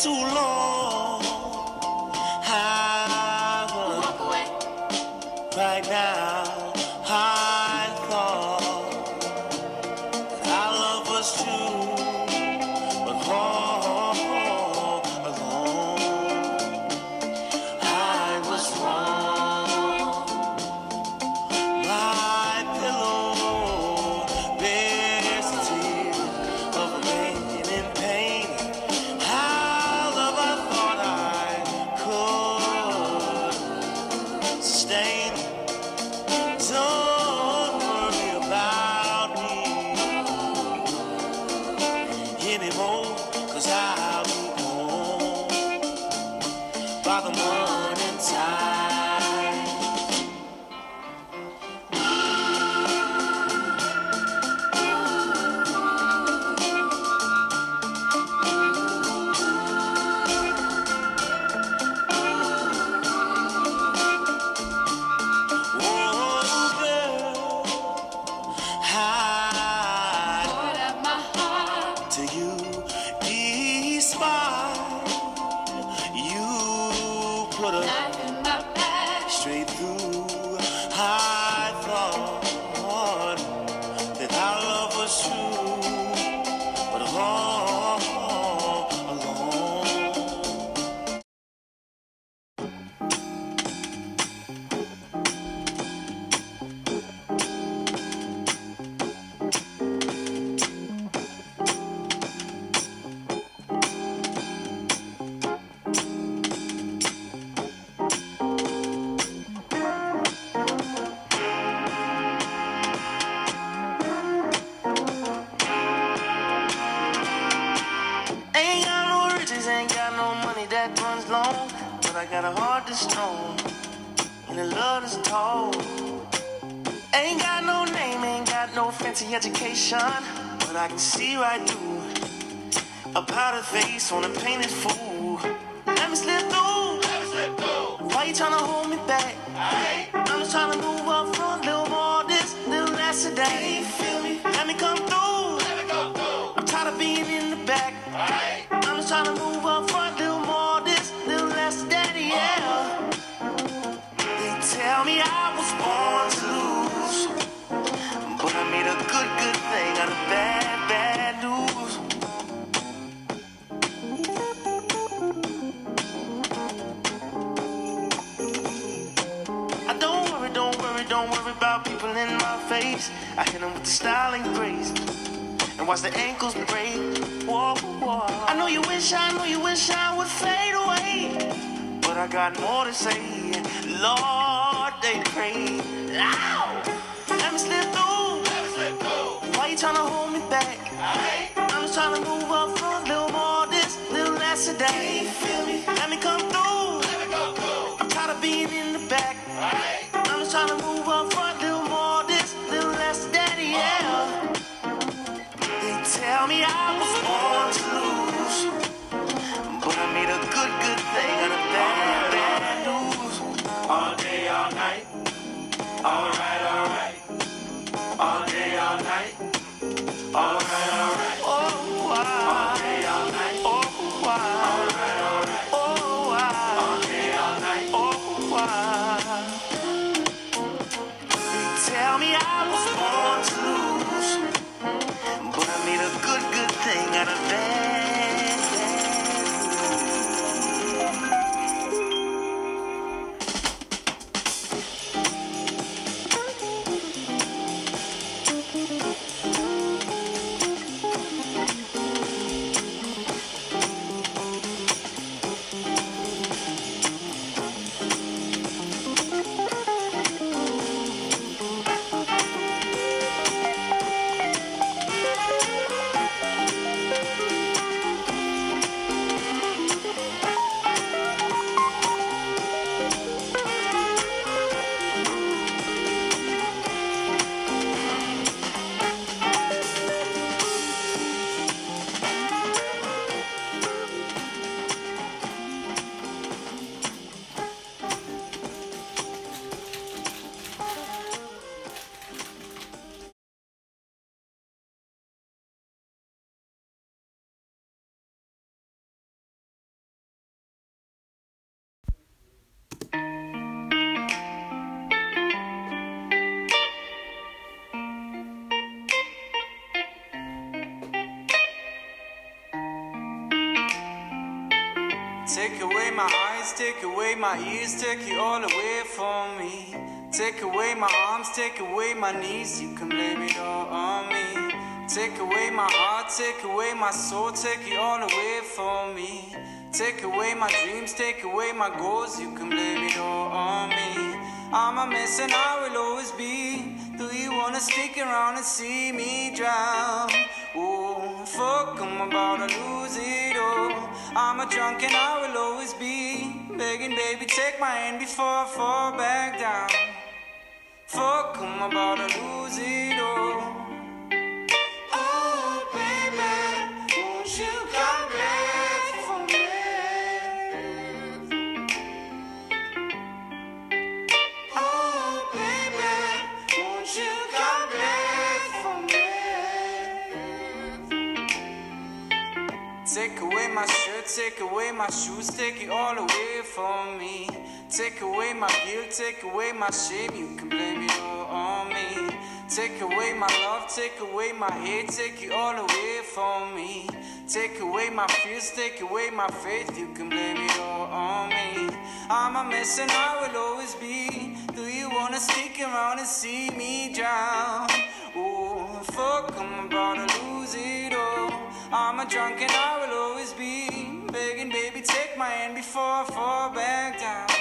too long. I wanna walk away right now. I thought that our love was true, but all alone I was wrong. My pillow bears the tears of a man in pain. How love I thought I could sustain. Don't worry about me anymore, 'cause I'll be home by the morning time. Oh, girl, I Put up my heart, to you, despite you put a knife in my back. straight through. I thought that our love was true, but all alone. Ain't got no riches, ain't got no money that runs long, but I got a heart that's strong and a love that's tall. Ain't got no name, ain't got no fancy education, but I can see right through a powdered face on a painted fool. Let me slip through. Why you tryna hold me back? I'm just tryna move up front, little more this, little less of that. Feel me? Let me come through. I'm tired of being in the back. I'm just trying to move up front, little more this, little less that, yeah. They tell me I was born to lose, but I made a good thing out of bad news. I don't worry about people in my face. I hit them with the style and grace, and watch the ankles break. Whoa, whoa. I know you wish I would fade away, but I got more to say. Lord, they pray. Ow! Let me slip through. Why you tryna hold me back? I'm just tryna move up front, little more this, little less of that. Feel me? Let me come through. I'm tired of being in the back. I'm just tryna move up front, little more this, little less of that, yeah. They tell me I was born to lose, but I made a good thing out of bad news. All day, all night. Alright. All day, all night. Alright. Oh, wow. All day, all night. Oh, wow. Alright. Oh, wow. All day, all night. Oh, wow. They tell me I was born to lose, but I made a good thing out of bad. Take away my eyes, take away my ears, take it all away from me. Take away my arms, take away my knees, you can blame it all on me. Take away my heart, take away my soul, take it all away from me. Take away my dreams, take away my goals, you can blame it all on me. I'm a mess and I will always be. Do you wanna stick around and see me drown? Oh, fuck, I'm about to lose it all. I'm a drunk and I will always be begging, baby, take my hand before I fall back down. Fuck, I'm about to lose it all. Oh, baby, won't you come back for me? Oh, baby, won't you come back for me? Take away my shirt, take away my shoes, take it all away from me. Take away my guilt, take away my shame, you can blame it all on me. Take away my love, take away my hate, take it all away from me. Take away my fears, take away my faith, you can blame it all on me. I'm a mess and I will always be. Do you wanna stick around and see me drown? Oh, fuck, I'm about to lose it all. I'm a drunk and I will always be begging, baby, take my hand before I fall back down.